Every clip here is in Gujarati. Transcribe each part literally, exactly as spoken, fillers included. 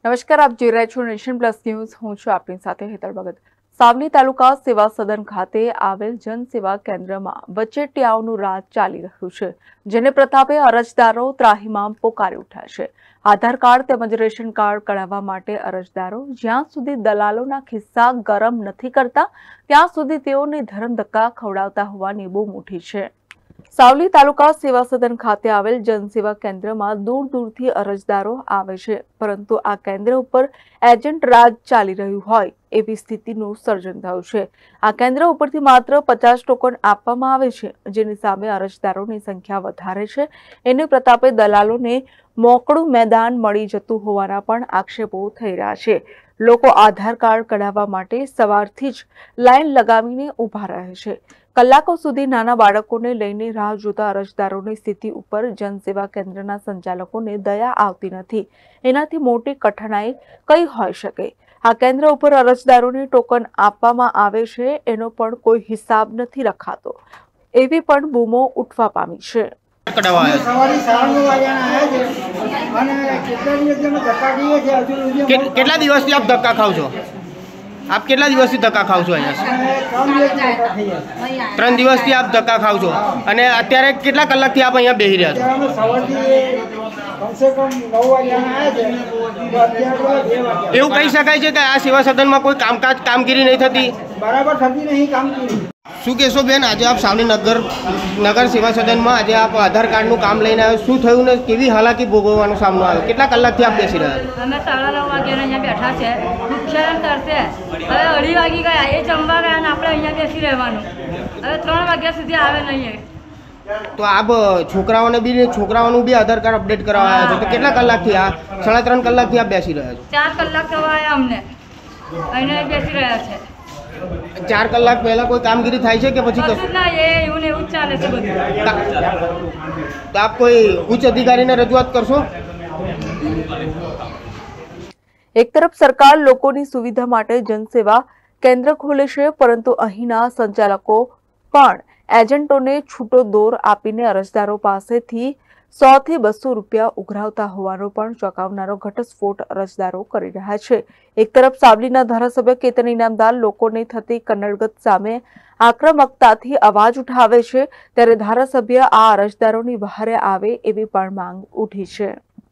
નમસ્કાર, આપ જોઈ રહ્યા છો નેશન પ્લસ ન્યૂઝ. હું છું આપની સાથે હેતલ ભગત. સાવલી તાલુકા સેવા સદન ખાતે આવેલ જનસેવા કેન્દ્રમાં વચેટિયાઓનું રાજ ચાલી રહ્યું છે, જેને પ્રતાપે અરજદારો ત્રાહિમામ પોકારી ઉઠ્યા છે. આધાર કાર્ડ તેમજ રેશન કાર્ડ કઢાવવા માટે અરજદારો જ્યાં સુધી દલાલોના ખિસ્સા ગરમ નથી કરતા ત્યાં સુધી તેઓને ધરમ ધક્કા ખવડાવતા હોવાની બૂમ ઉઠી છે. સાવલી તાલુકા સેવા સદન ખાતે આવેલ જનસેવા કેન્દ્રમાં દૂર દૂરથી અરજદારો આવે છે, પરંતુ આ કેન્દ્ર ઉપર એજન્ટ રાજ ચાલી રહ્યું હોય એવી સ્થિતિનું સર્જન થયું છે. આ કેન્દ્ર ઉપરથી માત્ર પચાસ ટોકન આપવામાં આવે છે, જેની સામે અરજદારોની સંખ્યા વધારે છે. એને પ્રતાપે દલાલોને મોકળું મેદાન મળી જતું હોવાના પણ આક્ષેપો થઈ રહ્યા છે. લોકો આધાર કાર્ડ કઢાવવા માટે સવારથી જ લાઈન લગાવીને ઊભા રહે છે. કલાકો સુધી નાના બાળકોને લઈને રાહ જોતા અરજદારોની સ્થિતિ ઉપર જનસેવા કેન્દ્રના સંચાલકોને દયા આવતી નથી. એનાથી મોટી કઠણાઈ કઈ હોઈ શકે? આ કેન્દ્ર ઉપર અરજદારોને ટોકન આપવામાં આવે છે, એનો પણ કોઈ હિસાબ નથી રખાતો એવી પણ બૂમો ઉઠવા પામી છે. કેટલા દિવસથી આપ ધક્કા ખાવ છો? આપ કેટલા દિવસથી ધક્કા ખાવ છો? અહીંયા ત્રણ દિવસથી આપ ધક્કા ખાવ છો અને અત્યારે કેટલા કલાકથી આપ અહીંયા બેસી રહ્યા છો? એવું કહી શકાય છે કે આ સેવા સદનમાં કોઈ કામકાજ કામગીરી નહીં થતી, બરાબર થતી નહીં કામગીરી. શું કહેશો બેન? આજે આપ સાવલી નગર નગર સેવા સદનમાં આજે આપ આધાર કાર્ડનું કામ લઈને આવ્યો, શું થયું ને કેવી હાલાકી ભોગવવાનો સામનો આવ્યો? કેટલા કલાકથી આપ બેસી રહ્યા છો? અમે સાડા નવ વાગ્યાના અહીંયા બેઠા છે, નુકસાન કરશે. હવે અઢી વાગી ગયા, એ જમવા ગયા ને આપણે અહીંયા બેસી રહેવાનું. હવે ત્રણ વાગ્યા સુધી આવે નહીં. તો આપ છોકરાઓને બી છોકરાઓનું બી આધાર કાર્ડ અપડેટ કરાવવા આવ્યા છો, તો કેટલા કલાકથી આ સાડા ત્રણ કલાકથી આપ બેસી રહ્યા છો? ચાર કલાક થવા આવ્યા અમને, અહીંયા બેસી રહ્યા છે. ચાર કલાક પહેલા કોઈ કામગીરી થાય છે કે પછી કશું ના, એ એવું ને એવું જ ચાલે છે બધું. તો આપ કોઈ ઉચ્ચ અધિકારીને રજૂઆત કરશો? એક તરફ સરકાર લોકોની સુવિધા માટે જનસેવા કેન્દ્ર ખોલે છે, પરંતુ અહીંના સંચાલકો પણ એજન્ટોને છૂટો દોર આપીને અરજદારો પાસેથી સો થી બસો રૂપિયા ઉઘરાવતા હોવાનો પણ ચોંકાવનારો ઘટસ્ફોટ અરજદારો કરી રહ્યા છે. એક તરફ સાવલીના ધારાસભ્ય કેતન ઇનામદાર લોકોને થતી કન્નડગત સામે આક્રમકતાથી અવાજ ઉઠાવે છે, ત્યારે ધારાસભ્ય આ અરજદારોની વહારે આવે એવી પણ માંગ ઉઠી છે.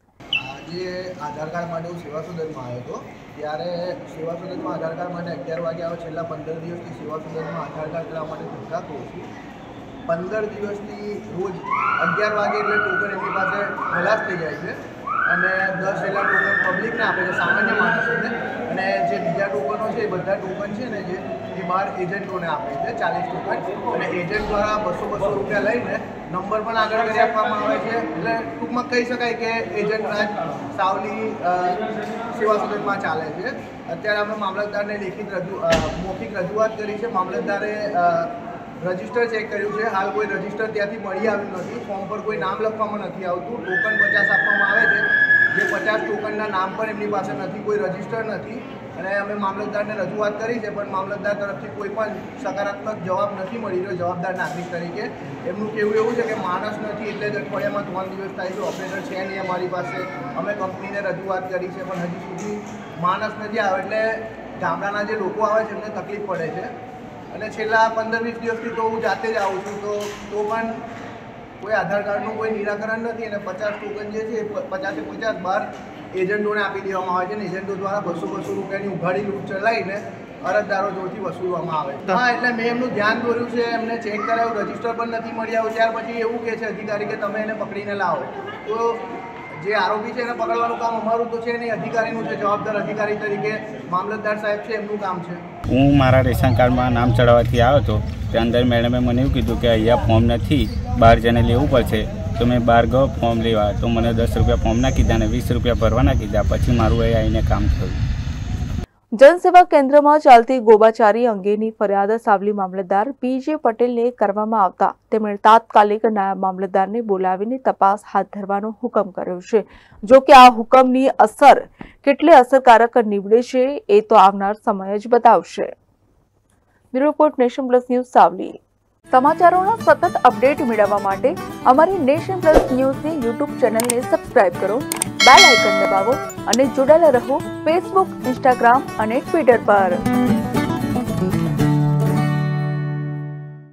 આજે આધાર કાર્ડ માટે હું સેવા સદનમાં આવ્યો હતો, ત્યારે સેવા સદનમાં આધાર કાર્ડ માટે અગિયાર વાગે આવ્યો. છેલ્લા પંદર દિવસથી સેવા સદનમાં આધાર કાર્ડ કરવા માટે ધક્કા ખાઉં છું. પંદર દિવસથી રોજ અગિયાર વાગે એટલે ટોકન એમની પાસે ખલાસ થઈ જાય છે અને દસ જેટલા ટોકન પબ્લિકને આપે છે, સામાન્ય માણસોને. અને જે બીજા ટોકનો છે એ બધા ટોકન છે ને જે એ બહાર એજન્ટોને આપે છે, ચાલીસ ટોકન. અને એજન્ટ દ્વારા બસો બસો રૂપિયા લઈને નંબર પણ આગળ કરી આપવામાં આવે છે. એટલે ટૂંકમાં કહી શકાય કે એજન્ટ રાજ સાવલી સેવા સદનમાં ચાલે છે. અત્યારે અમે મામલતદારને લેખિત રજૂ મૌખિક રજૂઆત કરી છે. મામલતદારે રજિસ્ટર ચેક કર્યું છે, હાલ કોઈ રજિસ્ટર ત્યાંથી મળી આવ્યું નથી. ફોર્મ પર કોઈ નામ લખવામાં નથી આવતું. ટોકન પચાસ આપવામાં આવે છે, જે પચાસ ટોકનના નામ પણ એમની પાસે નથી, કોઈ રજિસ્ટર નથી. અને અમે મામલતદારને રજૂઆત કરી છે, પણ મામલતદાર તરફથી કોઈ પણ સકારાત્મક જવાબ નથી મળી રહ્યો. જવાબદાર નાગરિક તરીકે એમનું કહેવું એવું છે કે માણસ નથી એટલે જ અઠવાડિયામાં ત્રણ દિવસ થાય છે, ઓપરેટર છે નહીં અમારી પાસે. અમે કંપનીને રજૂઆત કરી છે, પણ હજી સુધી માણસ નથી આવ્યો. એટલે ગામડાના જે લોકો આવે છે એમને તકલીફ પડે છે. અને છેલ્લા પંદર વીસ દિવસથી તો હું જાતે જ આવું છું, તો તો પણ કોઈ આધાર કાર્ડનું કોઈ નિરાકરણ નથી. અને પચાસ ટોકન જે છે એ પચાસે પચાસ બાર એજન્ટોને આપી દેવામાં આવે છે અને એજન્ટો દ્વારા બસો બસો રૂપિયાની ઉઘાડી લૂંટ ચલાવીને અરજદારો જોડથી વસૂલવામાં આવે છે. હા, એટલે મેં એમનું ધ્યાન દોર્યું છે, એમને ચેક કરાવ્યું, રજિસ્ટર પણ નથી મળી આવ્યું. ત્યાર પછી એવું કહે છે અધિકારી કે તમે એને પકડીને લાવો. તો જે આરોપી છે એને પકડવાનું કામ અમારું તો છે નહીં, અધિકારીનું છે. જવાબદાર અધિકારી તરીકે મામલતદાર સાહેબ છે, એમનું કામ છે. હું મારા રેશન કાર્ડમાં નામ ચડાવવાથી આવ્યો હતો, ત્યાં અંદર મેડમે મને એવું કીધું કે અહીંયા ફોર્મ નથી, બહાર જઈને લેવું પડશે. તો મેં બહાર ગયો ફોર્મ લેવા, તો મને દસ રૂપિયા ફોર્મના કીધા અને વીસ રૂપિયા ભરવાના કીધા. પછી મારું એ આવીને કામ થયું. જનસેવા કેન્દ્રમાં ચાલતી ગોબાચારી અંગેની ફરિયાદ સાવલી મામલતદાર પી જે પટેલને કરવામાં આવતા તેમણે તાત્કાલિક નાયબ મામલતદારને બોલાવીને તપાસ હાથ ધરવાનો હુકમ કર્યો છે. જો કે આ હુકમની અસર કેટલી અસરકારક નીવડે છે એ તો આવનાર સમય જ બતાવશે. Bureau report, nation plus news, Savli. સમાચારોના સતત અપડેટ મેળવવા માટે અમારી નેશન પ્લસ ન્યૂઝની યુટ્યુબ ચેનલને સબસ્ક્રાઇબ કરો બેલ આઇકન દબાવો અને જોડાયેલા રહો ફેસબુક, ઇન્સ્ટાગ્રામ અને ટ્વિટર પર।